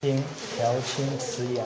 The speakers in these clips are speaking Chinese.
经调清慈养。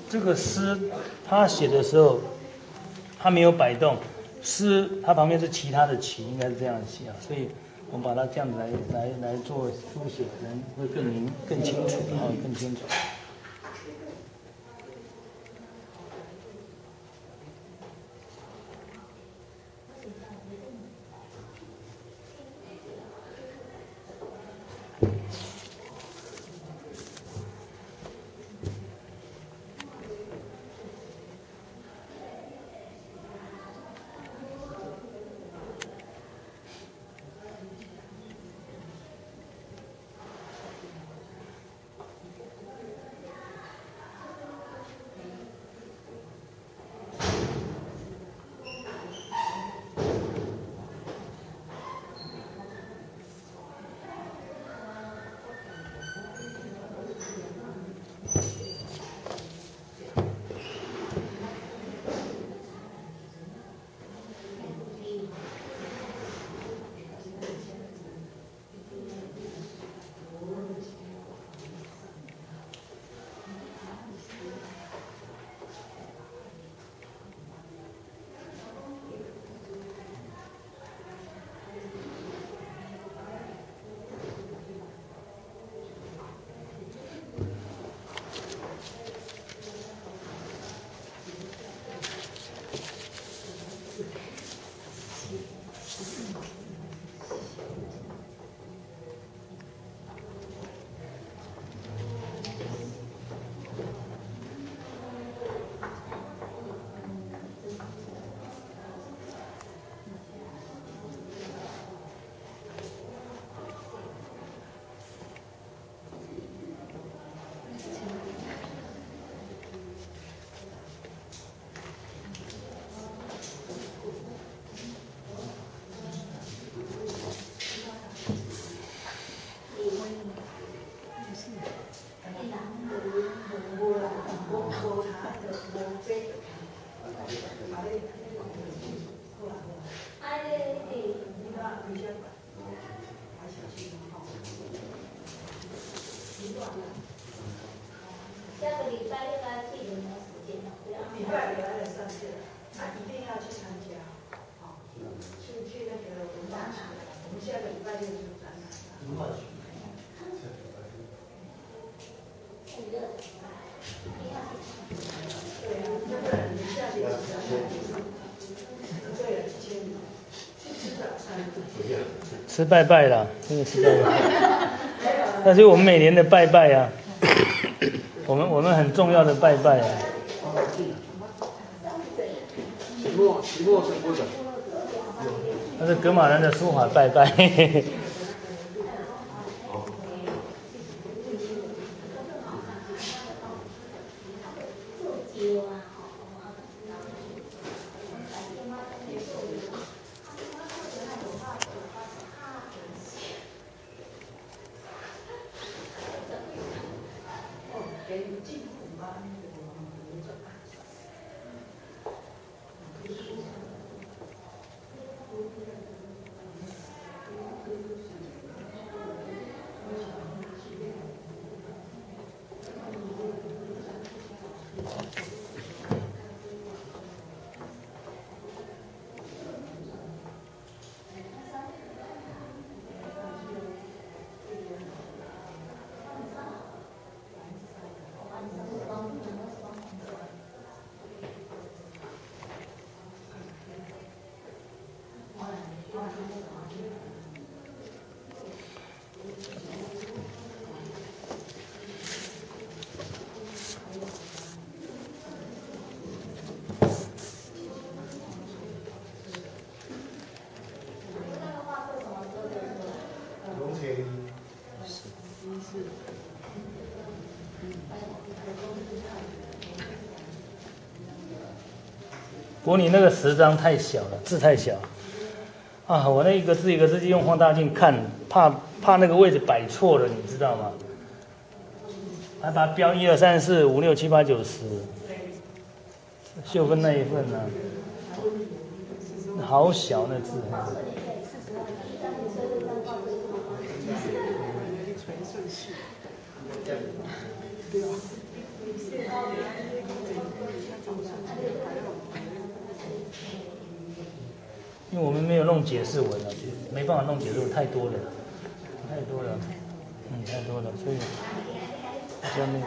这个诗他写的时候，他没有摆动，诗它旁边是其他的旗，应该是这样写啊。所以我们把它这样子来做书写，可能会更清楚，更清楚。 下个礼拜六来记得没有时间了，不要。 礼拜六来上课，那一定要去参加，好，去那个文化局，我们下个礼拜六就展览了。文化局。对啊，那个你下学期展览。对了，之前去吃早餐。 吃拜拜啦，真的吃拜拜。那是我们每年的拜拜啊。我们很重要的拜拜啊！ 期末是不是？ 那是噶玛兰的书法拜拜。不过你那个10张太小了，字太小啊！我那一个字一个字用放大镜看，怕那个位置摆错了，你知道吗？还把它标1、2、3、4、5、6、7、8、9、10，秀芬那一份呢、好小那字。 因为我们没有弄解释文了，没办法弄解释文，太多了，太多了，太多了，所以像那个。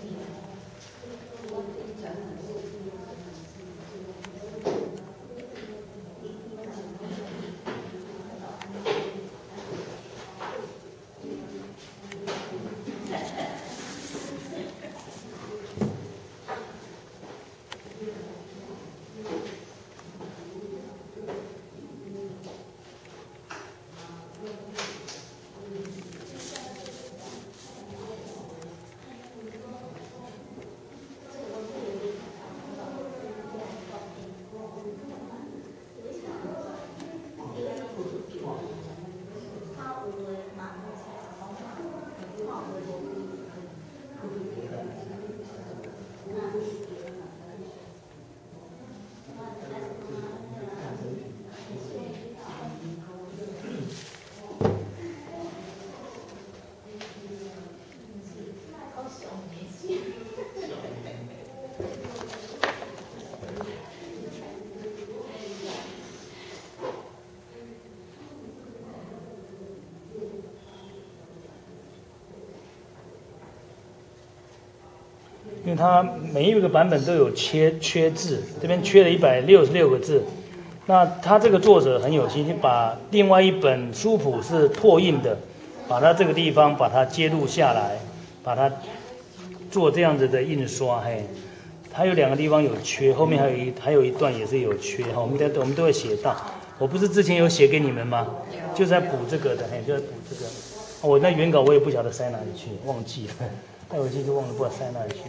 因为它每一个版本都有缺字，这边缺了166个字。那他这个作者很有心，把另外一本书谱是拓印的，把它这个地方把它揭露下来，把它做这样子的印刷。嘿，它有2个地方有缺，后面还有一段也是有缺哈，我们都会写到。我不是之前有写给你们吗？就是在补这个的，嘿，就在补这个。我那原稿我也不晓得塞哪里去，忘记了，带回去就忘了，不知道塞哪里去。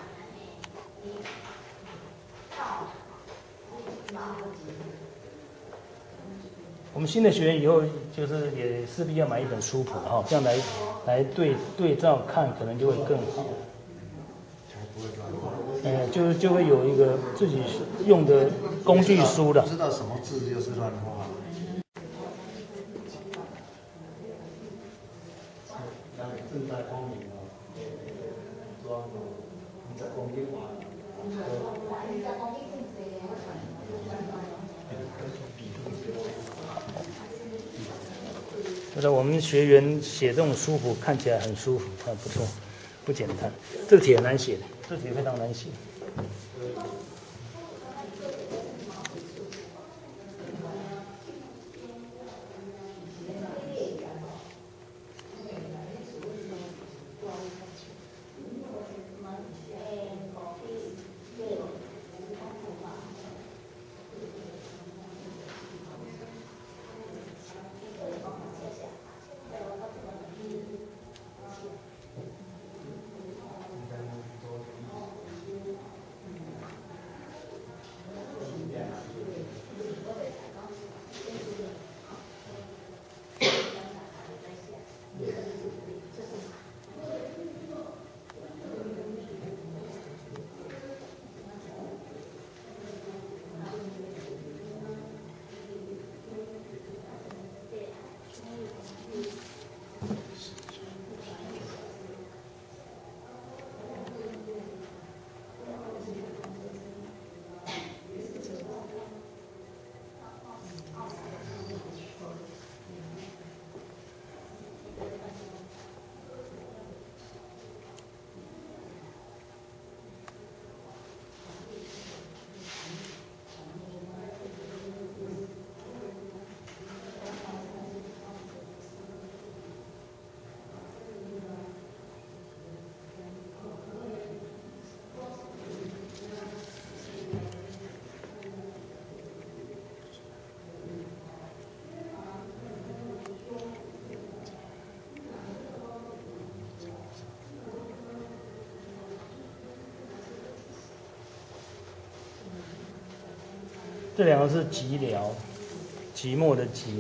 我们新的学员以后就是也势必要买一本书谱哈，这样来对照看，可能就会更好。就会有一个自己用的工具书的。 知道什么字就是乱画。正大光明啊，说你在公园玩。 觉得我们学员写这种书谱看起来很舒服，很不错，不简单。这个帖很难写的，这个帖非常难写。这2个是寂寥，寂寞的寂。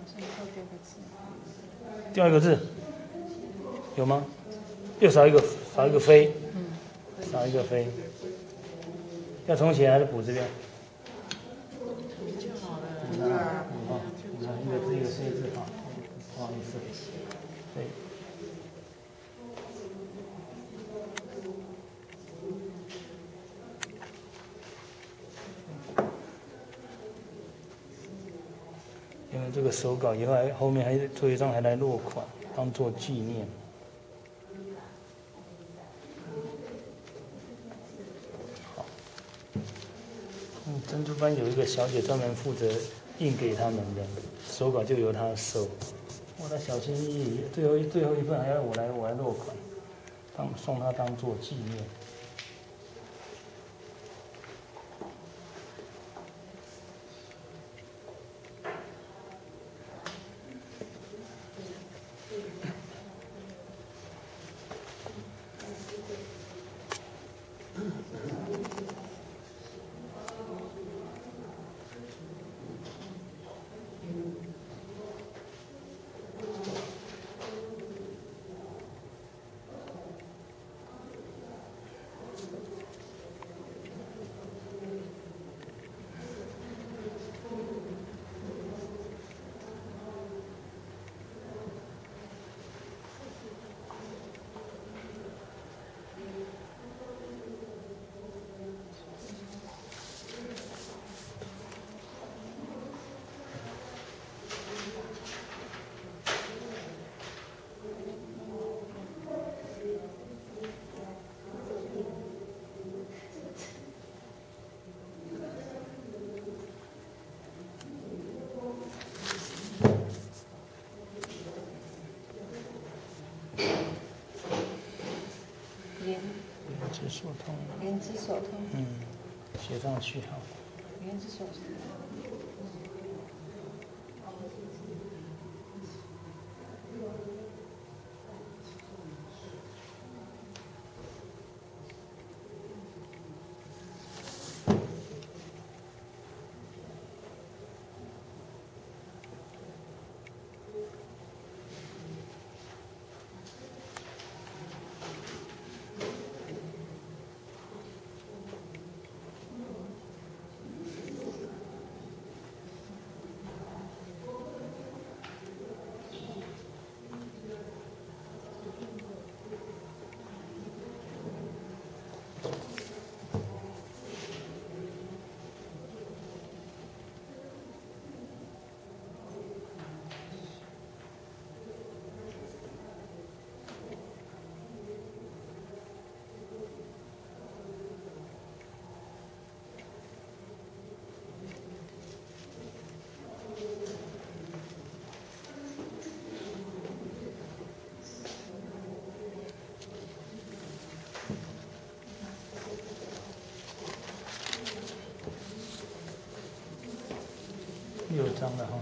掉一个字，有吗？又少一个飞，少一个飞，要重写还是补这边？一个字一个飞字哈，不好意思，对。因为这个手稿以后后面还做一张还来落款，当做纪念。好，珍珠班有一个小姐专门负责印给他们的，手稿就由她收。我的小心翼翼，最后一份还要我来落款，送她当做纪念。 莲枝手痛。 写上去哈。 莲枝手痛。 6张了哈。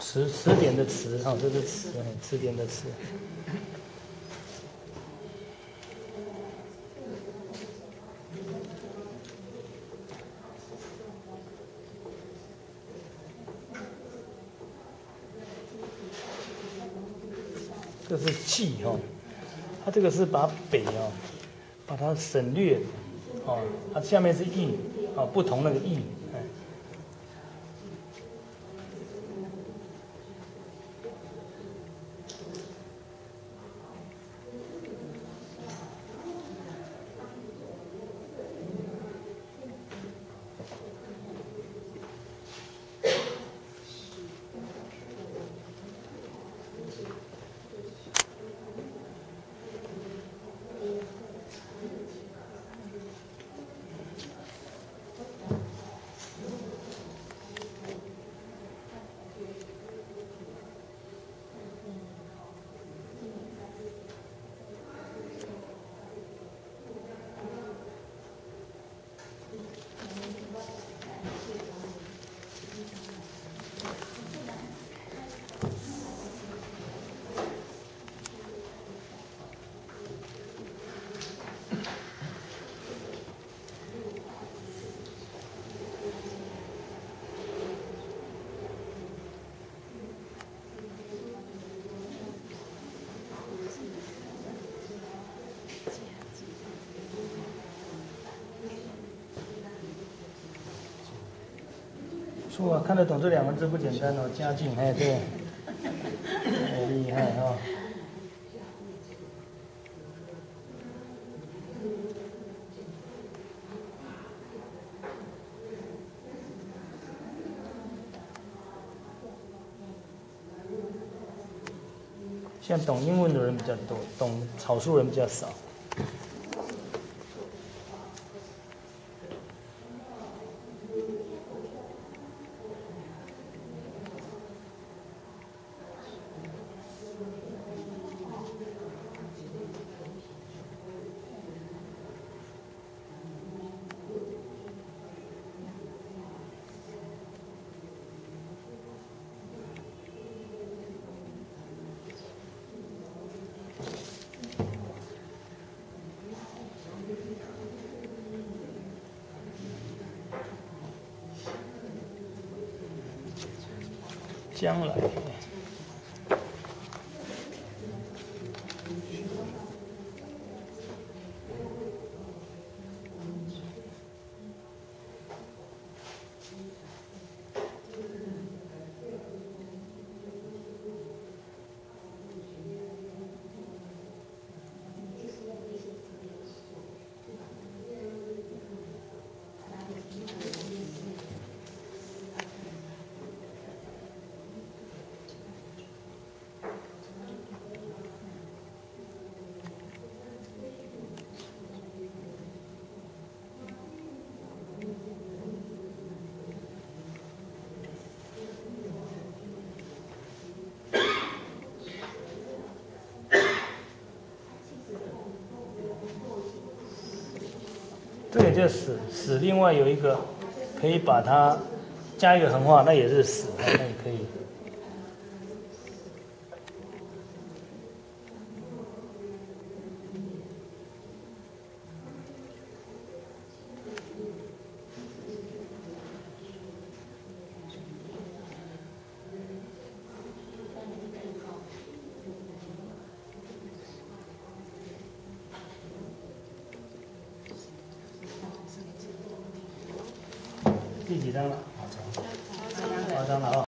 词典的词，哈，这是词，词典的词。这是冀哈，它这个是把北啊，把它省略，哦，它下面是义，啊，不同那个义，哎。书啊，看得懂这两个字不简单哦，嘉靖，哎，对，很厉害哦。现在懂英文的人比较多，懂草书人比较少。将来，这个叫史，史另外有一个可以把它加一个横画，那也是史，那也可以。第几章了？8章了啊。